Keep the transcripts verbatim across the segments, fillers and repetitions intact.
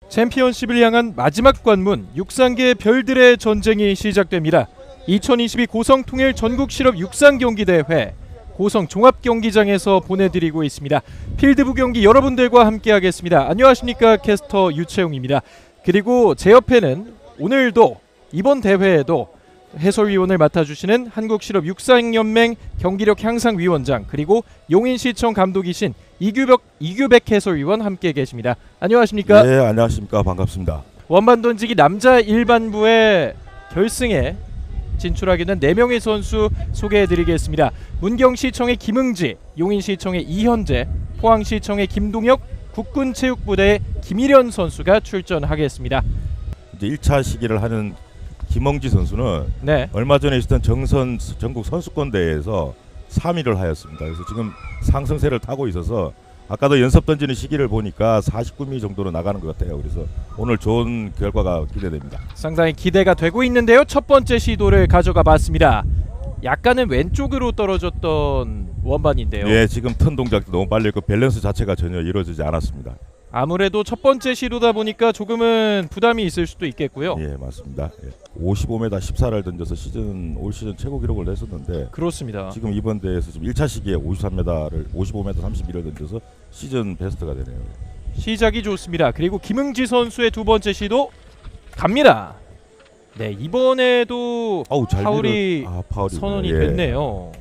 챔피언십을 향한 마지막 관문, 육상계의 별들의 전쟁이 시작됩니다. 이천이십이 고성통일 전국실업 육상경기대회 고성 종합경기장에서 보내드리고 있습니다. 필드부 경기 여러분들과 함께하겠습니다. 안녕하십니까, 캐스터 유채웅입니다. 그리고 제 옆에는 오늘도 이번 대회에도 해설위원을 맡아주시는 한국실업 육상연맹 경기력 향상위원장, 그리고 용인시청 감독이신 이규백, 이규백 해설위원 함께 계십니다. 안녕하십니까? 네, 안녕하십니까. 반갑습니다. 원반 던지기 남자 일반부의 결승에 진출하게 된 네 명의 선수 소개해드리겠습니다. 문경시청의 김응지, 용인시청의 이현재, 포항시청의 김동혁, 국군체육부대의 김일현 선수가 출전하겠습니다. 이제 일 차 시기를 하는 김응지 선수는 네. 얼마 전에 있었던 정선 전국 선수권 대회에서 삼 위를 하였습니다. 그래서 지금 상승세를 타고 있어서 아까도 연습 던지는 시기를 보니까 사십구 미 정도로 나가는 것 같아요. 그래서 오늘 좋은 결과가 기대됩니다. 상당히 기대가 되고 있는데요. 첫 번째 시도를 가져가 봤습니다. 약간은 왼쪽으로 떨어졌던 원반인데요. 예, 지금 턴 동작도 너무 빨리 했고 밸런스 자체가 전혀 이루어지지 않았습니다. 아무래도 첫 번째 시도다 보니까 조금은 부담이 있을 수도 있겠고요. 예, 맞습니다. 예. 오십오 미터 십사를 던져서 시즌 올 시즌 최고 기록을 냈었는데, 그렇습니다. 지금 지금 이번 대회에서 지금 일 차 시기에 오십삼 미터를 오십오 미터 삼십일을 던져서 시즌 베스트가 되네요. 시작이 좋습니다. 그리고 김응지 선수의 두 번째 시도 갑니다. 네, 이번에도 아우, 잘 파울이, 아, 파울이 선언이 예. 됐네요.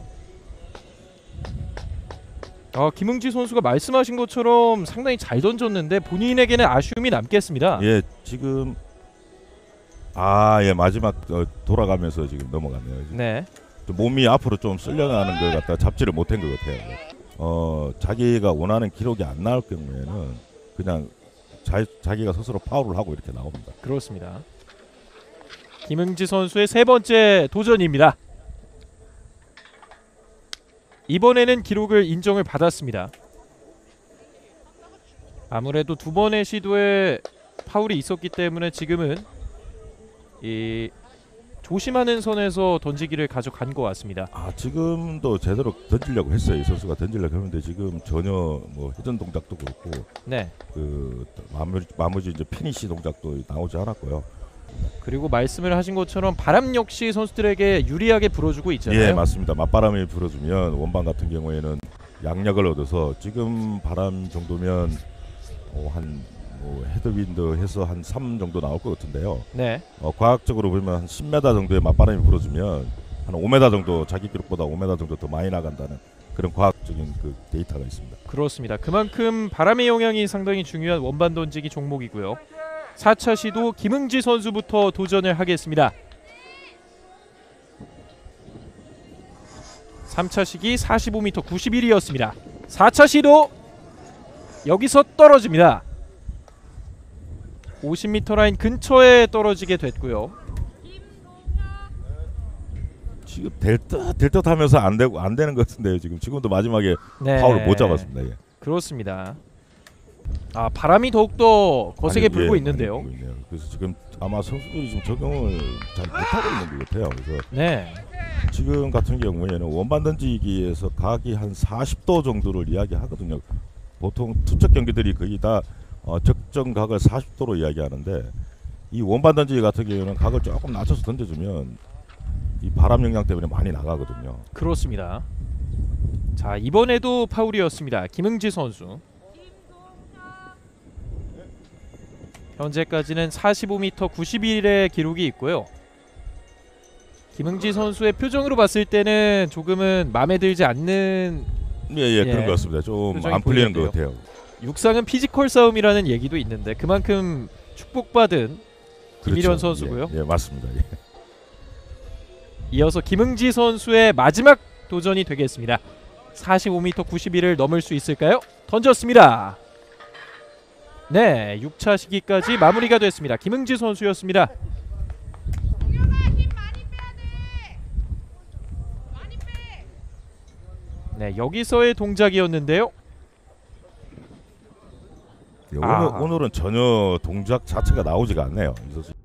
아, 김응지 선수가 말씀하신 것처럼 상당히 잘 던졌는데 본인에게는 아쉬움이 남겠습니다. 예, 지금 아, 예, 마지막 어, 돌아가면서 지금 넘어갔네요. 네. 좀 몸이 앞으로 좀 쓸려가는 걸 갖다 잡지를 못한 것 같아요. 어, 자기가 원하는 기록이 안 나올 경우에는 그냥 자, 자기가 스스로 파울을 하고 이렇게 나옵니다. 그렇습니다. 김응지 선수의 세 번째 도전입니다. 이번에는 기록을 인정을 받았습니다. 아무래도 두 번의 시도에 파울이 있었기 때문에 지금은 이 조심하는 선에서 던지기를 가져간 것 같습니다. 아, 지금도 제대로 던지려고 했어요. 이 선수가 던지려고 했는데 지금 전혀 뭐 회전 동작도 그렇고, 네. 그 마무리 마무리 이제 피니시 동작도 나오지 않았고요. 그리고 말씀을 하신 것처럼 바람 역시 선수들에게 유리하게 불어주고 있잖아요. 예, 맞습니다. 맞바람이 불어주면 원반 같은 경우에는 양력을 얻어서 지금 바람 정도면 어, 한 뭐 헤드윈드 해서 한 삼 정도 나올 것 같은데요. 네. 어, 과학적으로 보면 한 십 미터 정도의 맞바람이 불어주면 한 오 미터 정도, 자기 기록보다 오 미터 정도 더 많이 나간다는 그런 과학적인 그 데이터가 있습니다. 그렇습니다. 그만큼 바람의 영향이 상당히 중요한 원반 던지기 종목이고요. 사 차 시도 김응지 선수부터 도전을 하겠습니다. 삼 차 시기 사십오 미터 구십일이었습니다. 사 차 시도 여기서 떨어집니다. 오십 미터 라인 근처에 떨어지게 됐고요. 지금 될듯 될 듯 하면서 안 되고 안 되는 것 같은데요. 지금 지금도 마지막에 네. 파울을 못 잡았습니다. 예. 그렇습니다. 아, 바람이 더욱더 거세게 아니, 불고 예, 있는데요. 불고 있네요. 그래서 지금 아마 선수들이 지금 적응을 잘 못하고 있는 것 같아요. 그래서 네. 지금 같은 경우에는 원반 던지기에서 각이 한 사십 도 정도를 이야기하거든요. 보통 투척 경기들이 거의 다 어, 적정 각을 사십 도로 이야기하는데, 이 원반 던지기 같은 경우에는 각을 조금 낮춰서 던져주면 이 바람 영향 때문에 많이 나가거든요. 그렇습니다. 자, 이번에도 파울이었습니다. 김응지 선수. 현재까지는 사십오 미터 구십일의 기록이 있고요. 김응지 선수의 표정으로 봤을 때는 조금은 마음에 들지 않는 예, 예, 예, 그런 것 같습니다. 좀 표정이 안 풀리는 것 보이는데요. 같아요. 육상은 피지컬 싸움이라는 얘기도 있는데 그만큼 축복받은 김일현 그렇죠. 선수고요. 예, 예, 맞습니다. 예. 이어서 김응지 선수의 마지막 도전이 되겠습니다. 사십오 미터 구십일을 넘을 수 있을까요? 던졌습니다. 네, 육 차 시기까지 마무리가 됐습니다. 김응지 선수였습니다. 네, 여기서의 동작이었는데요. 예, 오늘, 아. 오늘은 전혀 동작 자체가 나오지가 않네요. 이 선수.